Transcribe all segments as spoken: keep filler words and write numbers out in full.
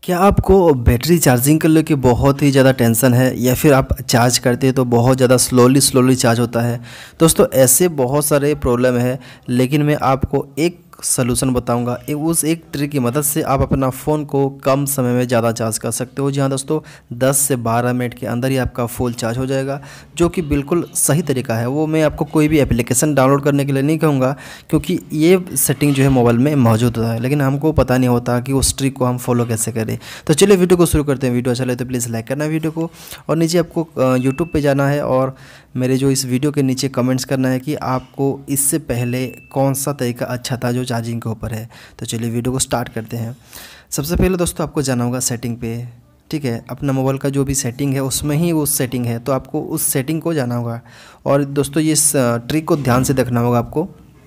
क्या आपको battery charging को लेके बहुत ही ज़्यादा टेंशन है या फिर आप चार्ज करते हैं तो बहुत ज़्यादा स्लोली स्लोली चार्ज होता है। दोस्तों ऐसे बहुत सारे प्रॉब्लम है, लेकिन मैं आपको एक सलूशन बताऊंगा। एक उस एक ट्रिक की मदद से आप अपना फ़ोन को कम समय में ज़्यादा चार्ज कर सकते हो। जी हाँ दोस्तों, दस से बारह मिनट के अंदर ही आपका फुल चार्ज हो जाएगा, जो कि बिल्कुल सही तरीका है। वो मैं आपको कोई भी एप्लीकेशन डाउनलोड करने के लिए नहीं कहूँगा, क्योंकि ये सेटिंग जो है मोबाइल में मौजूद होता है, लेकिन हमको पता नहीं होता कि उस ट्रिक को हम फॉलो कैसे करें। तो चलिए वीडियो को शुरू करते हैं। वीडियो अच्छा लगे तो प्लीज़ लाइक करना वीडियो को, और नीचे आपको यूट्यूब पे जाना है और मेरे जो इस वीडियो के नीचे कमेंट्स करना है कि आपको इससे पहले कौन सा तरीका अच्छा था जो चार्जिंग के ऊपर है। तो चलिए वीडियो को स्टार्ट करते हैं। सबसे पहले दोस्तों आपको जाना होगा सेटिंग पे। ठीक है, अपना मोबाइल का जो भी सेटिंग है उसमें ही वो सेटिंग है, तो आपको उस सेटिंग को जाना होगा। और दोस्तों ये ट्रिक को ध्यान से देखना होगा आपको।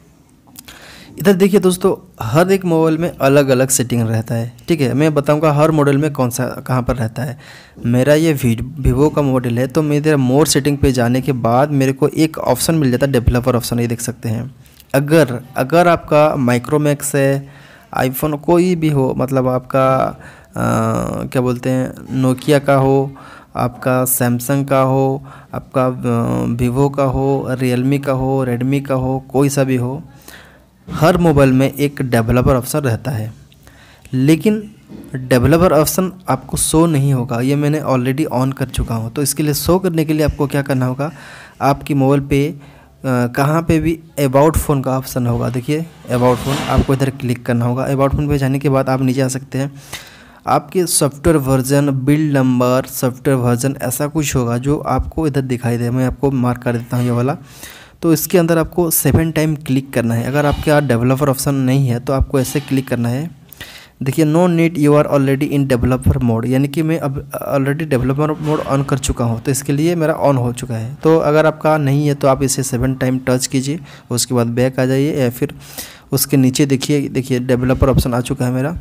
इधर देखिए दोस्तों, हर एक मोबाइल में अलग अलग सेटिंग रहता है। ठीक है, मैं बताऊंगा हर मॉडल में कौन सा कहाँ पर रहता है। मेरा ये वीवो का मॉडल है, तो मेरे मोर सेटिंग पे जाने के बाद मेरे को एक ऑप्शन मिल जाता है, डेवलपर ऑप्शन। ये देख सकते हैं। अगर अगर आपका माइक्रोमैक्स है, आईफोन कोई भी हो, मतलब आपका आ, क्या बोलते हैं, नोकिया का हो, आपका सैमसंग का हो, आपका वीवो का हो, रियलमी का हो, रेडमी का हो, कोई सा भी हो, हर मोबाइल में एक डेवलपर ऑप्शन रहता है। लेकिन डेवलपर ऑप्शन आपको शो नहीं होगा, ये मैंने ऑलरेडी ऑन कर चुका हूँ। तो इसके लिए शो करने के लिए आपको क्या करना होगा, आपकी मोबाइल पे आ, कहाँ पे भी अबाउट फ़ोन का ऑप्शन होगा। देखिए अबाउट फ़ोन, आपको इधर क्लिक करना होगा। अबाउट फ़ोन पे जाने के बाद आप नीचे आ सकते हैं। आपके software version, build number, software version ऐसा कुछ होगा जो आपको इधर दिखाई दे। मैं आपको मार्क कर देता हूँ ये वाला। तो इसके अंदर आपको सेवन टाइम क्लिक करना है। अगर आपके यहाँ डेवलपर ऑप्शन नहीं है तो आपको ऐसे क्लिक करना है। देखिए, no need, you are already in developer mode, यानी कि मैं अब ऑलरेडी डेवलपर मोड ऑन कर चुका हूँ, तो इसके लिए मेरा ऑन हो चुका है। तो अगर आपका नहीं है तो आप इसे सेवन टाइम टच कीजिए, उसके बाद बैक आ जाइए, या फिर उसके नीचे देखिए देखिए डेवलपर ऑप्शन आ चुका है मेरा।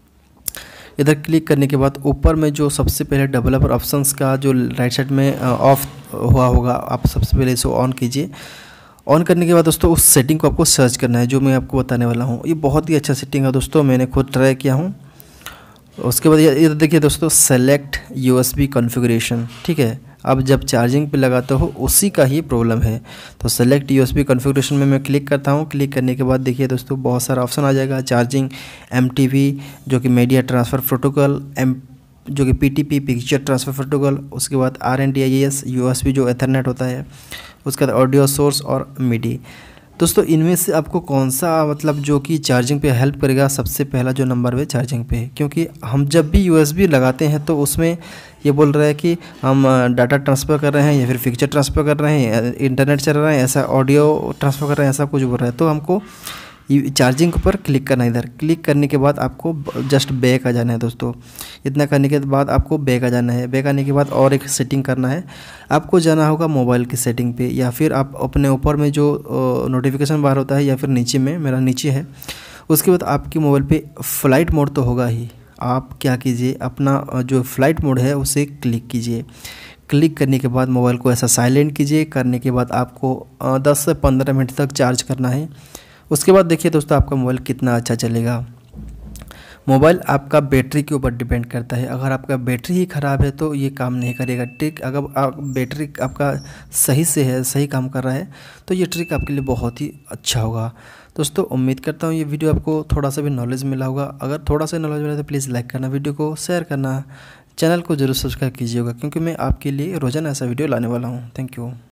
इधर क्लिक करने के बाद ऊपर में जो सबसे पहले डेवलपर ऑप्शंस का जो राइट साइड में ऑफ हुआ होगा, आप सबसे पहले इसे ऑन कीजिए। ऑन करने के बाद दोस्तों उस सेटिंग को आपको सर्च करना है जो मैं आपको बताने वाला हूँ। ये बहुत ही अच्छा सेटिंग है दोस्तों, मैंने खुद ट्राई किया हूँ। उसके बाद ये देखिए दोस्तों, सेलेक्ट यूएसबी कॉन्फ़िगरेशन। ठीक है, अब जब चार्जिंग पे लगाते हो उसी का ही प्रॉब्लम है। तो सेलेक्ट यूएसबी कॉन्फ़िगरेशन में मैं क्लिक करता हूँ। क्लिक करने के बाद देखिए दोस्तों बहुत सारा ऑप्शन आ जाएगा। चार्जिंग, एमटीवी जो कि मीडिया ट्रांसफ़र प्रोटोकॉल, एम जो कि पीटीपी पिक्चर ट्रांसफ़र प्रोटोकॉल, उसके बाद R N D I S, USB जो एथरनेट होता है, उसके बाद ऑडियो सोर्स और मिडी। दोस्तों इनमें से आपको कौन सा मतलब जो कि चार्जिंग पे हेल्प करेगा, सबसे पहला जो नंबर पे चार्जिंग पे, क्योंकि हम जब भी यूएसबी लगाते हैं तो उसमें ये बोल रहा है कि हम डाटा ट्रांसफ़र कर रहे हैं या फिर पिक्चर ट्रांसफ़र कर रहे हैं, इंटरनेट चल रहा है, ऐसा ऑडियो ट्रांसफ़र कर रहे हैं, ऐसा कुछ बोल रहा है। तो हमको चार्जिंग पर क्लिक करना है। इधर क्लिक करने के बाद आपको जस्ट बैक आ जाना है दोस्तों। इतना करने के बाद आपको बैक आ जाना है। बैक आने के बाद और एक सेटिंग करना है। आपको जाना होगा मोबाइल की सेटिंग पे, या फिर आप अपने ऊपर में जो नोटिफिकेशन बार होता है, या फिर नीचे में, मेरा नीचे है। उसके बाद आपकी मोबाइल पे फ़्लाइट मोड तो होगा ही। आप क्या कीजिए, अपना जो फ़्लाइट मोड है उसे क्लिक कीजिए। क्लिक करने के बाद मोबाइल को ऐसा साइलेंट कीजिए। करने के बाद आपको दस से पंद्रह मिनट तक चार्ज करना है। उसके बाद देखिए दोस्तों आपका मोबाइल कितना अच्छा चलेगा। मोबाइल आपका बैटरी के ऊपर डिपेंड करता है। अगर आपका बैटरी ही ख़राब है तो ये काम नहीं करेगा। ट्रिक अगर आप बैटरी आपका सही से है, सही काम कर रहा है, तो ये ट्रिक आपके लिए बहुत ही अच्छा होगा। दोस्तों उम्मीद करता हूँ ये वीडियो आपको थोड़ा सा भी नॉलेज मिला होगा। अगर थोड़ा सा नॉलेज मिला तो प्लीज़ लाइक करना, वीडियो को शेयर करना, चैनल को जरूर सब्सक्राइब कीजिएगा, क्योंकि मैं आपके लिए रोज़ाना ऐसा वीडियो लाने वाला हूँ। Thank you.